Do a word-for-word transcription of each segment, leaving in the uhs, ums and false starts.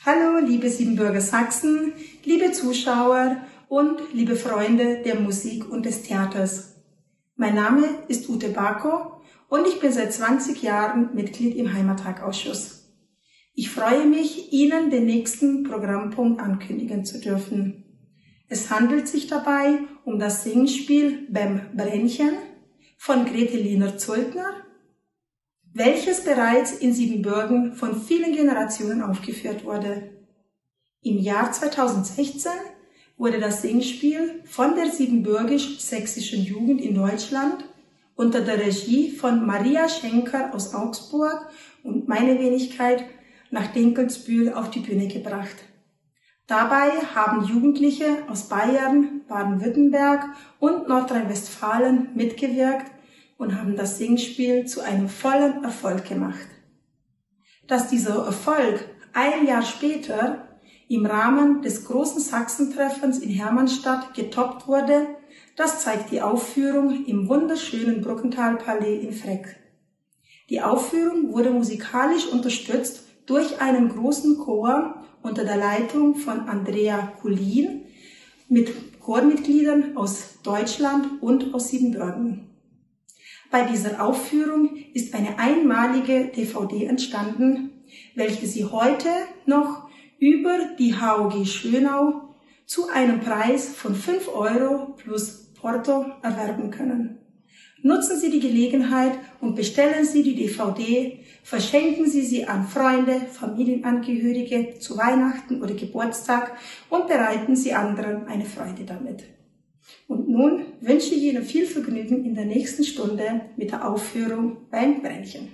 Hallo, liebe Siebenbürger Sachsen, liebe Zuschauer und liebe Freunde der Musik und des Theaters. Mein Name ist Ute Bako und ich bin seit zwanzig Jahren Mitglied im Heimattagausschuss. Ich freue mich, Ihnen den nächsten Programmpunkt ankündigen zu dürfen. Es handelt sich dabei um das Singspiel Beim Brännchen von Greteliner Zultner, welches bereits in Siebenbürgen von vielen Generationen aufgeführt wurde. Im Jahr zweitausendsechzehn wurde das Singspiel von der siebenbürgisch-sächsischen Jugend in Deutschland unter der Regie von Maria Schenker aus Augsburg und meine Wenigkeit nach Dinkelsbühl auf die Bühne gebracht. Dabei haben Jugendliche aus Bayern, Baden-Württemberg und Nordrhein-Westfalen mitgewirkt und haben das Singspiel zu einem vollen Erfolg gemacht. Dass dieser Erfolg ein Jahr später im Rahmen des großen Sachsentreffens in Hermannstadt getoppt wurde, das zeigt die Aufführung im wunderschönen Bruckenthal-Palais in Freck. Die Aufführung wurde musikalisch unterstützt durch einen großen Chor unter der Leitung von Andrea Kulin mit Chormitgliedern aus Deutschland und aus Siebenbürgen. Bei dieser Aufführung ist eine einmalige D V D entstanden, welche Sie heute noch über die H O G Schönau zu einem Preis von fünf Euro plus Porto erwerben können. Nutzen Sie die Gelegenheit und bestellen Sie die D V D, verschenken Sie sie an Freunde, Familienangehörige zu Weihnachten oder Geburtstag und bereiten Sie anderen eine Freude damit. Und nun wünsche ich Ihnen viel Vergnügen in der nächsten Stunde mit der Aufführung Beim Brännchen.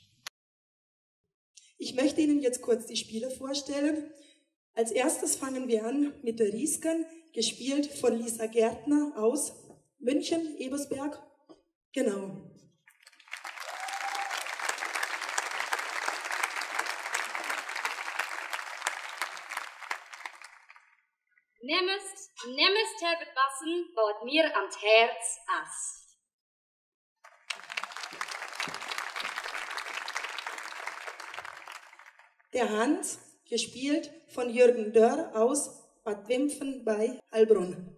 Ich möchte Ihnen jetzt kurz die Spieler vorstellen. Als erstes fangen wir an mit der Riesken, gespielt von Lisa Gärtner aus München, Ebersberg. Genau. Nimmest, nimmest Herbert Bassen, baut mir ans Herz ass. Der Hans, gespielt von Jürgen Dörr aus Bad Wimpfen bei Heilbronn.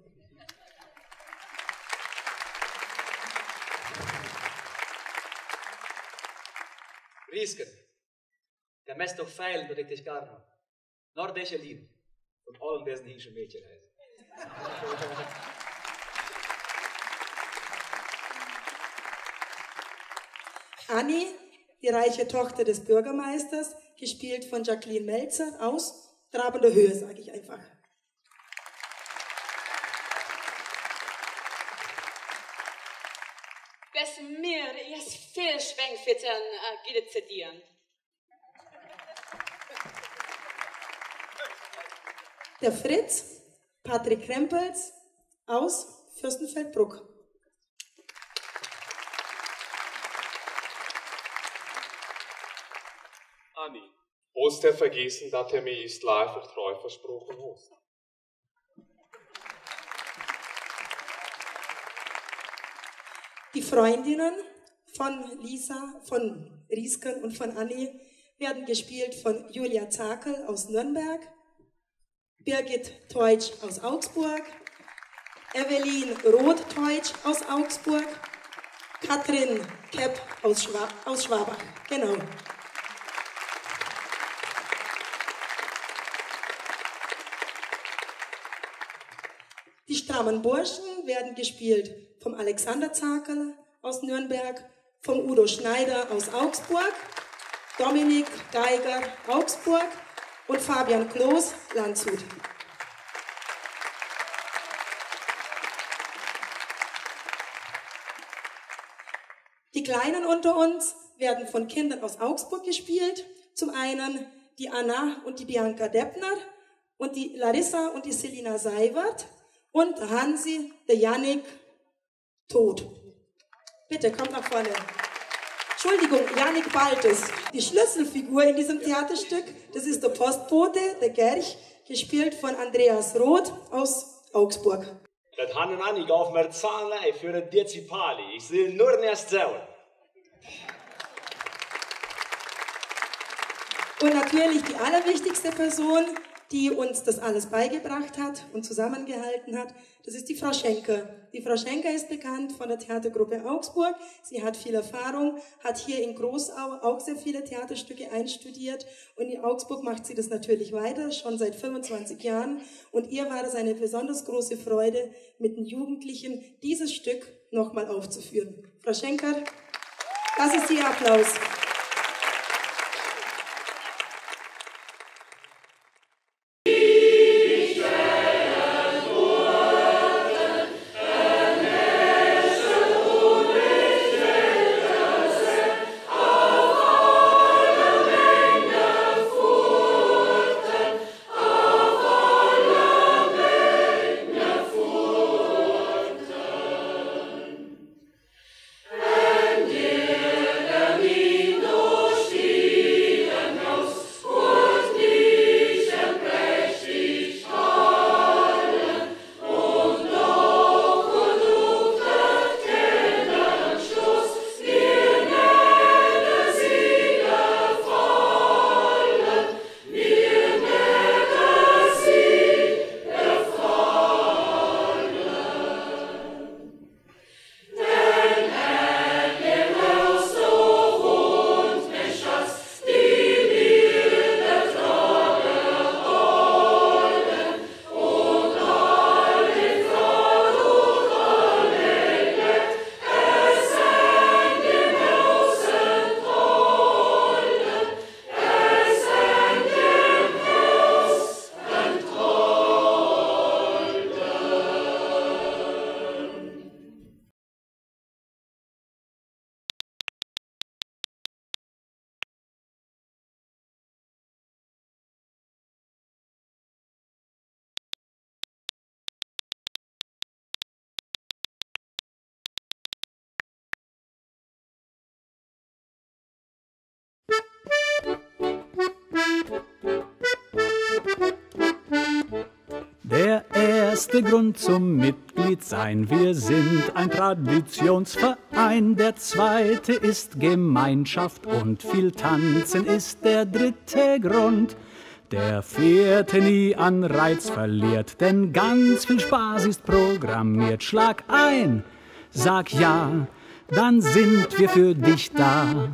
Riesken, der mest doch feil, dat ik dich gar noch. Nor deze lied, von allen diesen hinkschen Mädchen heißt. Anni, die reiche Tochter des Bürgermeisters, gespielt von Jacqueline Melzer aus Trabender Höhe, sage ich einfach. Bes mir erst viel Schwenkfittern äh, geht zedieren. Der Fritz, Patrick Krempels aus Fürstenfeldbruck. Anni, hast du vergessen, dass er mir ist live auch treu versprochen hat? Die Freundinnen von Lisa, von Riesken und von Anni werden gespielt von Julia Zakel aus Nürnberg, Birgit Teutsch aus Augsburg, Evelyn Roth-Teutsch aus Augsburg, Katrin Kepp aus, Schwab aus Schwabach. Genau. Die strammen Burschen werden gespielt vom Alexander Zakel aus Nürnberg, vom Udo Schneider aus Augsburg, Dominik Geiger Augsburg und Fabian Kloß Landshut. Die Kleinen unter uns werden von Kindern aus Augsburg gespielt. Zum einen die Anna und die Bianca Deppner und die Larissa und die Selina Seiwert und der Hansi, der Jannik Tod. Bitte, kommt nach vorne. Entschuldigung, Jannik Baltes. Die Schlüsselfigur in diesem Theaterstück, das ist der Postbote, der Gerch, gespielt von Andreas Roth aus Augsburg. Das haben wir nicht auf mir Zahnlei für ein Dezipali. Ich will nur erst sauer. Und natürlich die allerwichtigste Person, die uns das alles beigebracht hat und zusammengehalten hat, das ist die Frau Schenker. Die Frau Schenker ist bekannt von der Theatergruppe Augsburg. Sie hat viel Erfahrung, hat hier in Großau auch sehr viele Theaterstücke einstudiert. Und in Augsburg macht sie das natürlich weiter, schon seit fünfundzwanzig Jahren. Und ihr war es eine besonders große Freude, mit den Jugendlichen dieses Stück nochmal aufzuführen. Frau Schenker, das ist Ihr Applaus. Der erste Grund zum Mitgliedsein, wir sind ein Traditionsverein. Der zweite ist Gemeinschaft und viel Tanzen ist der dritte Grund. Der vierte nie an Reiz verliert, denn ganz viel Spaß ist programmiert. Schlag ein, sag ja, dann sind wir für dich da.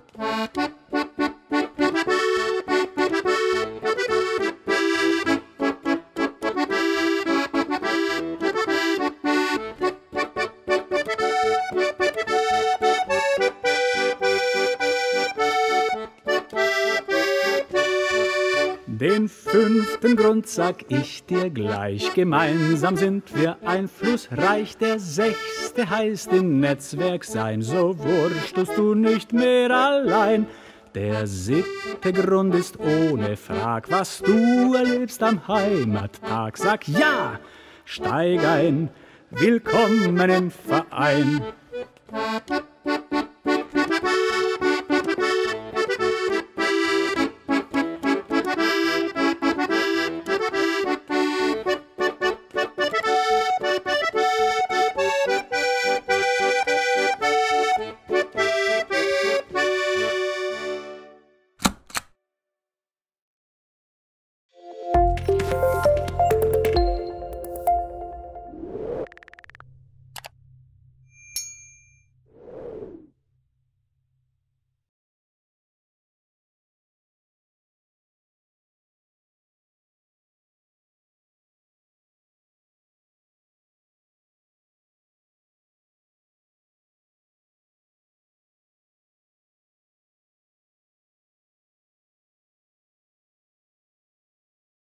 Den fünften Grund sag ich dir gleich, gemeinsam sind wir einflussreich. Der sechste heißt im Netzwerk sein, so wurscht tust du nicht mehr allein. Der siebte Grund ist ohne Frag, was du erlebst am Heimattag. Sag ja, steig ein, willkommen im Verein. Thank you.